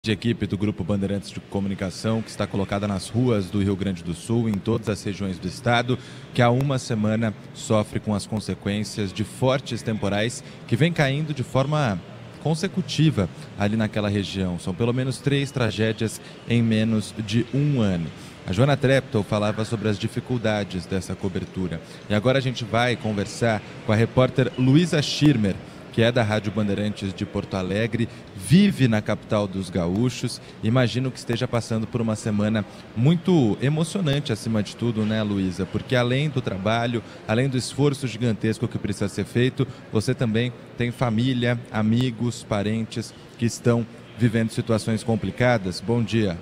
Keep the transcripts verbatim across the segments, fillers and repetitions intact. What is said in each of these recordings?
De equipe do Grupo Bandeirantes de Comunicação, que está colocada nas ruas do Rio Grande do Sul, em todas as regiões do estado, que há uma semana sofre com as consequências de fortes temporais que vem caindo de forma consecutiva ali naquela região. São pelo menos três tragédias em menos de um ano. A Joana Treptow falava sobre as dificuldades dessa cobertura. E agora a gente vai conversar com a repórter Luísa Schirmer, que é da Rádio Bandeirantes de Porto Alegre, vive na capital dos gaúchos. Imagino que esteja passando por uma semana muito emocionante, acima de tudo, né, Luísa? Porque além do trabalho, além do esforço gigantesco que precisa ser feito, você também tem família, amigos, parentes que estão vivendo situações complicadas. Bom dia.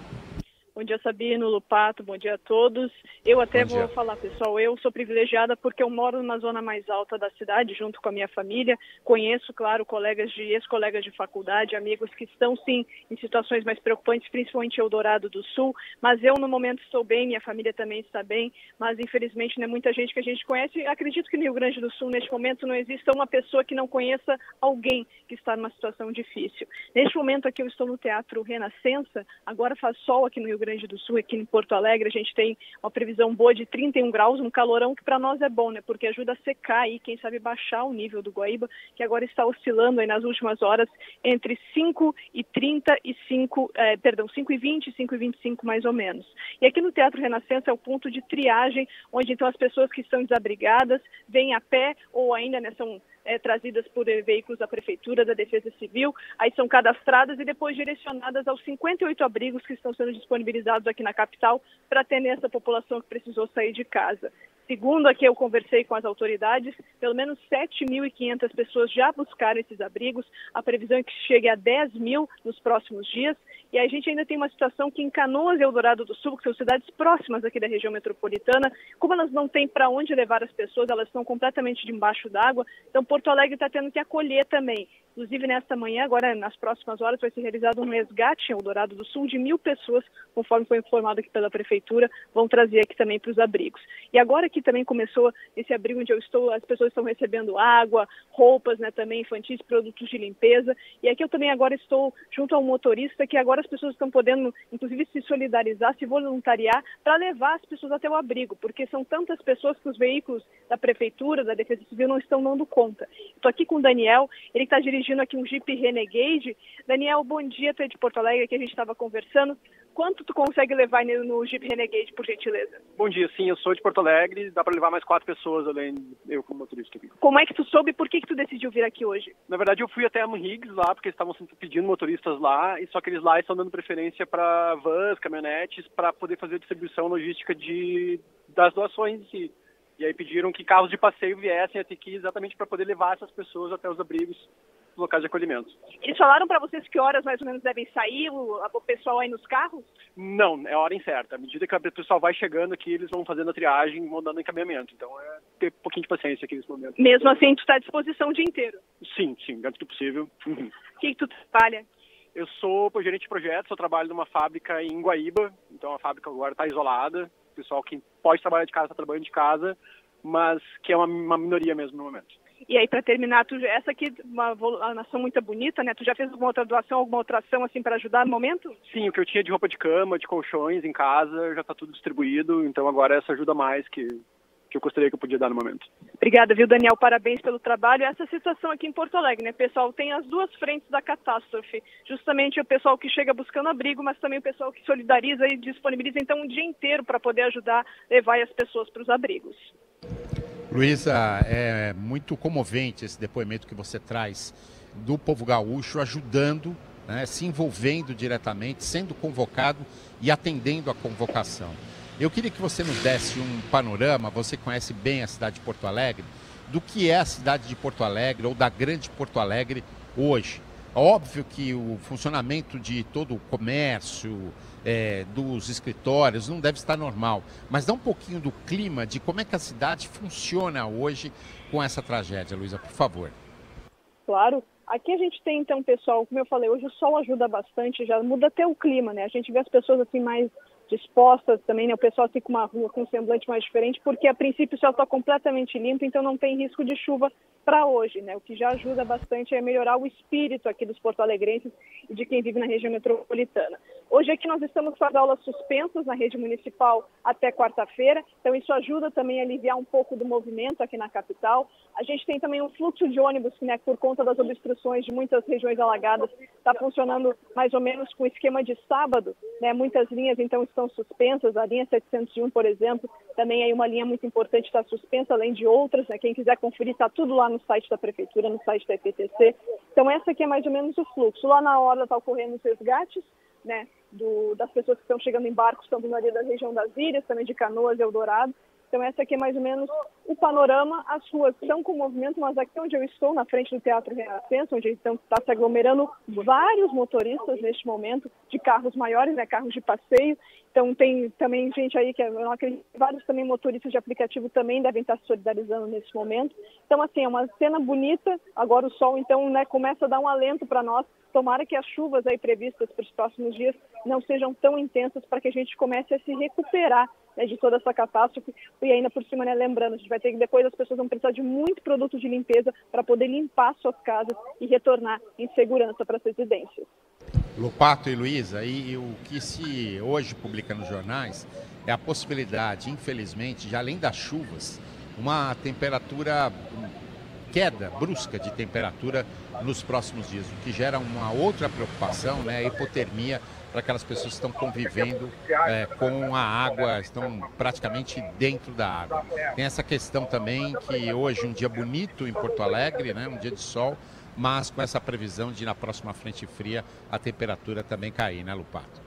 Bom dia, Sabino, Lupato, bom dia a todos. Eu até vou falar, pessoal, eu sou privilegiada porque eu moro na zona mais alta da cidade, junto com a minha família. Conheço, claro, colegas de ex-colegas de faculdade, amigos que estão, sim, em situações mais preocupantes, principalmente em Eldorado do Sul. Mas eu, no momento, estou bem, minha família também está bem. Mas, infelizmente, não é muita gente que a gente conhece. Acredito que no Rio Grande do Sul, neste momento, não exista uma pessoa que não conheça alguém que está numa situação difícil. Neste momento aqui, eu estou no Teatro Renascença. Agora faz sol aqui no Rio Grande do Sul, aqui em Porto Alegre, a gente tem uma previsão boa de trinta e um graus, um calorão que para nós é bom, né? Porque ajuda a secar e, quem sabe, baixar o nível do Guaíba, que agora está oscilando aí nas últimas horas entre cinco e trinta e cinco, eh, perdão, cinco e vinte e cinco e vinte e cinco mais ou menos. E aqui no Teatro Renascença é o ponto de triagem, onde então as pessoas que estão desabrigadas vêm a pé ou ainda, né, são É, trazidas por veículos da Prefeitura, da Defesa Civil, aí são cadastradas e depois direcionadas aos cinquenta e oito abrigos que estão sendo disponibilizados aqui na capital para atender essa população que precisou sair de casa. Segundo aqui eu conversei com as autoridades, pelo menos sete mil e quinhentas pessoas já buscaram esses abrigos, a previsão é que chegue a dez mil nos próximos dias, e a gente ainda tem uma situação que em Canoas e Eldorado do Sul, que são cidades próximas aqui da região metropolitana, como elas não têm para onde levar as pessoas, elas estão completamente debaixo d'água, então Porto Alegre está tendo que acolher também. Inclusive, nesta manhã, agora nas próximas horas, vai ser realizado um resgate em Eldorado do Sul de mil pessoas, conforme foi informado aqui pela Prefeitura, vão trazer aqui também para os abrigos. E agora que também começou esse abrigo onde eu estou, as pessoas estão recebendo água, roupas, né, também infantis, produtos de limpeza. E aqui eu também agora estou junto ao motorista, que agora as pessoas estão podendo, inclusive, se solidarizar, se voluntariar para levar as pessoas até o abrigo, porque são tantas pessoas que os veículos da Prefeitura, da Defesa Civil não estão dando conta. Estou aqui com o Daniel, ele está dirigindo aqui um Jeep Renegade. Daniel, bom dia, tu é de Porto Alegre, que a gente estava conversando. Quanto tu consegue levar no Jeep Renegade, por gentileza? Bom dia, sim, eu sou de Porto Alegre, dá para levar mais quatro pessoas além de eu como motorista aqui. Como é que tu soube e por que que tu decidiu vir aqui hoje? Na verdade, eu fui até a Higgs lá, porque eles estavam pedindo motoristas lá, e só que eles lá estão dando preferência para vans, caminhonetes, para poder fazer a distribuição logística de, das doações em si. E aí pediram que carros de passeio viessem até aqui exatamente para poder levar essas pessoas até os abrigos, os locais de acolhimento. Eles falaram para vocês que horas mais ou menos devem sair, o, o pessoal aí nos carros? Não, é a hora incerta. À medida que o pessoal vai chegando aqui, eles vão fazendo a triagem, vão dando encaminhamento. Então é ter um pouquinho de paciência aqui nesse momento. Mesmo assim, tu está à disposição o dia inteiro? Sim, sim, dentro do possível. O que, que tu trabalha? Eu sou gerente de projetos, eu trabalho numa fábrica em Guaíba, então a fábrica agora está isolada. O pessoal que pode trabalhar de casa está trabalhando de casa, mas que é uma, uma minoria mesmo no momento. E aí, para terminar, tu, essa aqui é uma nação muito bonita, né? Tu já fez alguma outra doação, alguma outra ação assim para ajudar no momento? Sim, o que eu tinha de roupa de cama, de colchões em casa, já está tudo distribuído, então agora essa ajuda mais que, que eu gostaria que eu podia dar no momento. Obrigada, viu, Daniel? Parabéns pelo trabalho. Essa situação aqui em Porto Alegre, né, pessoal? Tem as duas frentes da catástrofe. Justamente o pessoal que chega buscando abrigo, mas também o pessoal que solidariza e disponibiliza, então, um dia inteiro para poder ajudar a levar as pessoas para os abrigos. Luísa, é muito comovente esse depoimento que você traz do povo gaúcho ajudando, né, se envolvendo diretamente, sendo convocado e atendendo a convocação. Eu queria que você nos desse um panorama, você conhece bem a cidade de Porto Alegre, do que é a cidade de Porto Alegre ou da grande Porto Alegre hoje. Óbvio que o funcionamento de todo o comércio, é, dos escritórios, não deve estar normal. Mas dá um pouquinho do clima de como é que a cidade funciona hoje com essa tragédia, Luísa, por favor. Claro. Aqui a gente tem, então, pessoal, como eu falei, hoje o sol ajuda bastante, já muda até o clima, né? A gente vê as pessoas assim mais dispostas também, né? O pessoal fica com uma rua com um semblante mais diferente, porque a princípio o céu está completamente limpo, então não tem risco de chuva para hoje, né? O que já ajuda bastante é melhorar o espírito aqui dos porto-alegrenses e de quem vive na região metropolitana. Hoje aqui nós estamos com as aulas suspensas na rede municipal até quarta-feira, então isso ajuda também a aliviar um pouco do movimento aqui na capital. A gente tem também um fluxo de ônibus que, né, por conta das obstruções de muitas regiões alagadas, está funcionando mais ou menos com o esquema de sábado, né? Muitas linhas então estão suspensas, a linha setecentos e um, por exemplo, também é uma linha muito importante, está suspensa, além de outras, né? Quem quiser conferir, está tudo lá no site da Prefeitura, no site da E P T C. Então essa aqui é mais ou menos o fluxo. Lá na hora está ocorrendo os resgates, né, do, das pessoas que estão chegando em barcos, estão vindo ali da região das ilhas, também de Canoas e Eldorado. Então essa aqui é mais ou menos o panorama. As ruas estão com movimento, mas aqui onde eu estou, na frente do Teatro Renascença, onde então está se aglomerando vários motoristas neste momento, de carros maiores, né, carros de passeio. Então tem também gente aí que eu não acredito, vários também motoristas de aplicativo também devem estar se solidarizando nesse momento. Então assim, é uma cena bonita. Agora o sol então, né, começa a dar um alento para nós. Tomara que as chuvas aí previstas para os próximos dias não sejam tão intensas para que a gente comece a se recuperar, né, de toda essa catástrofe. E ainda por cima, né, lembrando, a gente vai ter que depois as pessoas vão precisar de muito produto de limpeza para poder limpar suas casas e retornar em segurança para as residências. Lupato e Luísa, e o que se hoje publica nos jornais é a possibilidade, infelizmente, de além das chuvas, uma temperatura, queda brusca de temperatura nos próximos dias, o que gera uma outra preocupação, né, a hipotermia para aquelas pessoas que estão convivendo é, com a água, estão praticamente dentro da água. Tem essa questão também que hoje um dia bonito em Porto Alegre, né, um dia de sol, mas com essa previsão de na próxima frente fria a temperatura também cair, né, Lupato?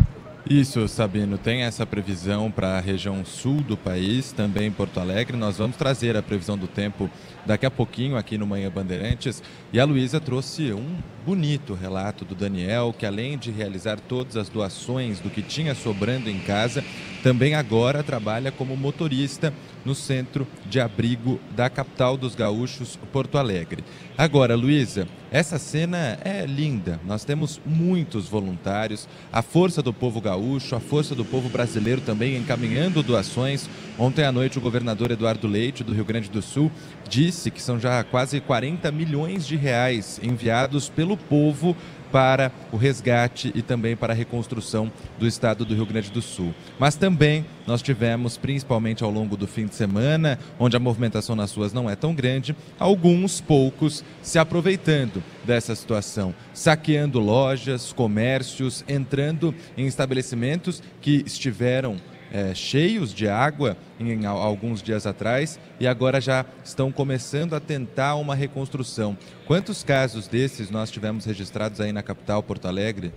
Isso, Sabino, tem essa previsão para a região sul do país, também em Porto Alegre. Nós vamos trazer a previsão do tempo daqui a pouquinho aqui no Manhã Bandeirantes. E a Luísa trouxe um bonito relato do Daniel, que além de realizar todas as doações do que tinha sobrando em casa, também agora trabalha como motorista no centro de abrigo da capital dos gaúchos, Porto Alegre. Agora, Luísa, essa cena é linda. Nós temos muitos voluntários, a força do povo gaúcho, a força do povo brasileiro também encaminhando doações. Ontem à noite o governador Eduardo Leite, do Rio Grande do Sul, disse que são já quase quarenta milhões de reais enviados pelo povo para o resgate e também para a reconstrução do estado do Rio Grande do Sul. Mas também nós tivemos, principalmente ao longo do fim de semana, onde a movimentação nas ruas não é tão grande, alguns poucos se aproveitando dessa situação, saqueando lojas, comércios, entrando em estabelecimentos que estiveram É, cheios de água em alguns dias atrás e agora já estão começando a tentar uma reconstrução. Quantos casos desses nós tivemos registrados aí na capital, Porto Alegre?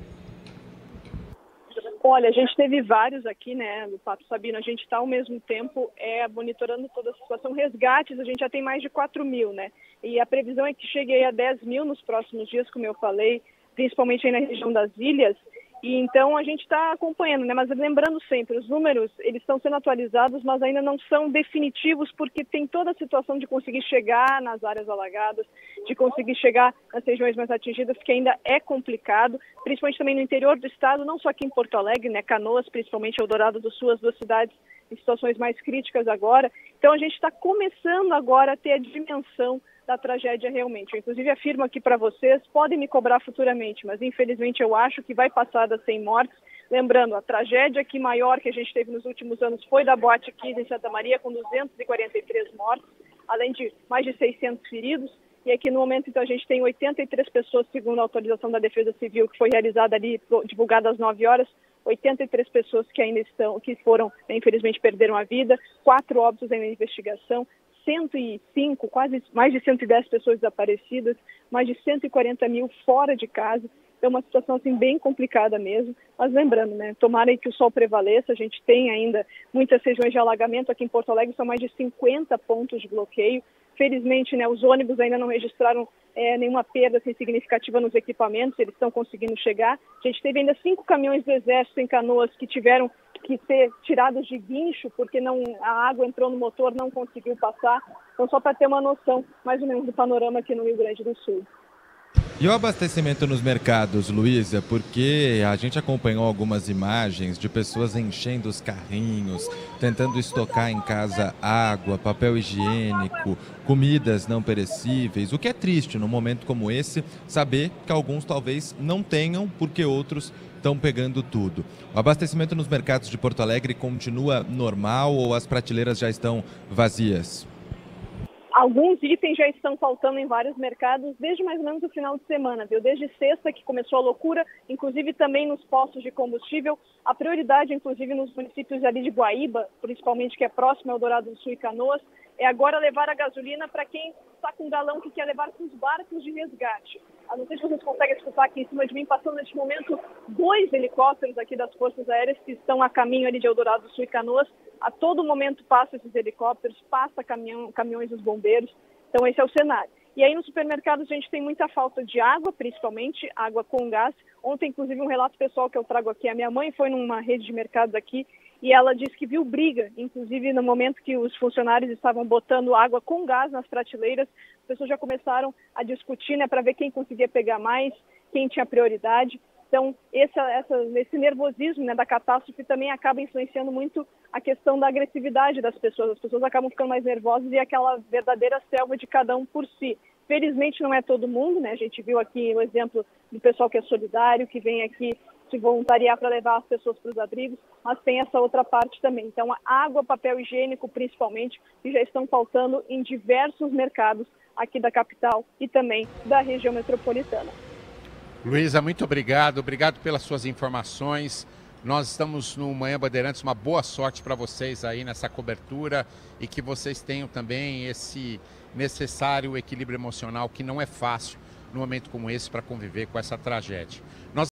Olha, a gente teve vários aqui, né, no Papo Sabino. A gente está ao mesmo tempo é, monitorando toda a situação. Resgates, a gente já tem mais de quatro mil, né? E a previsão é que chegue aí a dez mil nos próximos dias, como eu falei, principalmente aí na região das ilhas. E então a gente está acompanhando, né? Mas lembrando sempre, os números eles estão sendo atualizados, mas ainda não são definitivos, porque tem toda a situação de conseguir chegar nas áreas alagadas, de conseguir chegar nas regiões mais atingidas, que ainda é complicado, principalmente também no interior do estado, não só aqui em Porto Alegre, né? Canoas, principalmente Eldorado do Sul, as duas cidades em situações mais críticas agora. Então a gente está começando agora a ter a dimensão da tragédia realmente. Eu, inclusive, afirmo aqui para vocês, podem me cobrar futuramente, mas infelizmente eu acho que vai passar das cem mortes. Lembrando, a tragédia aqui maior que a gente teve nos últimos anos foi da Boate Kiss em Santa Maria, com duzentos e quarenta e três mortes, além de mais de seiscentos feridos. E aqui no momento, então, a gente tem oitenta e três pessoas, segundo a autorização da Defesa Civil, que foi realizada ali, divulgada às nove horas, oitenta e três pessoas que ainda estão, que foram, infelizmente, perderam a vida, quatro óbitos em investigação, cento e cinco, quase mais de cento e dez pessoas desaparecidas, mais de cento e quarenta mil fora de casa. É uma situação assim bem complicada mesmo, mas lembrando, né, tomara que o sol prevaleça. A gente tem ainda muitas regiões de alagamento aqui em Porto Alegre, são mais de cinquenta pontos de bloqueio. Felizmente, né, os ônibus ainda não registraram é, nenhuma perda assim, significativa nos equipamentos, eles estão conseguindo chegar. A gente teve ainda cinco caminhões do Exército em Canoas que tiveram que ser tirados de guincho, porque não, a água entrou no motor, não conseguiu passar. Então, só para ter uma noção, mais ou menos, do panorama aqui no Rio Grande do Sul. E o abastecimento nos mercados, Luísa, porque a gente acompanhou algumas imagens de pessoas enchendo os carrinhos, tentando estocar em casa água, papel higiênico, comidas não perecíveis, o que é triste num momento como esse, saber que alguns talvez não tenham, porque outros estão pegando tudo. O abastecimento nos mercados de Porto Alegre continua normal ou as prateleiras já estão vazias? Alguns itens já estão faltando em vários mercados desde mais ou menos o final de semana, viu? Desde sexta que começou a loucura, inclusive também nos postos de combustível. A prioridade, inclusive nos municípios ali de Guaíba, principalmente que é próximo ao Eldorado do Sul e Canoas, é agora levar a gasolina para quem está com galão que quer levar para os barcos de resgate. Eu não sei se vocês conseguem escutar aqui em cima de mim, passando neste momento dois helicópteros aqui das Forças Aéreas que estão a caminho ali de Eldorado do Sul e Canoas. A todo momento passam esses helicópteros, passa caminhão, caminhões dos bombeiros. Então esse é o cenário. E aí no supermercado a gente tem muita falta de água, principalmente água com gás. Ontem, inclusive, um relato pessoal que eu trago aqui. A minha mãe foi numa rede de mercados aqui e ela disse que viu briga, inclusive no momento que os funcionários estavam botando água com gás nas prateleiras. As pessoas já começaram a discutir, né, para ver quem conseguia pegar mais, quem tinha prioridade. Então, esse, essa, esse nervosismo, né, da catástrofe também acaba influenciando muito a questão da agressividade das pessoas. As pessoas acabam ficando mais nervosas e é aquela verdadeira selva de cada um por si. Felizmente não é todo mundo, né? A gente viu aqui o exemplo do pessoal que é solidário, que vem aqui se voluntariar para levar as pessoas para os abrigos, mas tem essa outra parte também. Então, a água, papel higiênico principalmente, que já estão faltando em diversos mercados aqui da capital e também da região metropolitana. Luísa, muito obrigado. Obrigado pelas suas informações. Nós estamos no Manhã Bandeirantes. Uma boa sorte para vocês aí nessa cobertura e que vocês tenham também esse necessário equilíbrio emocional que não é fácil num momento como esse para conviver com essa tragédia. Nós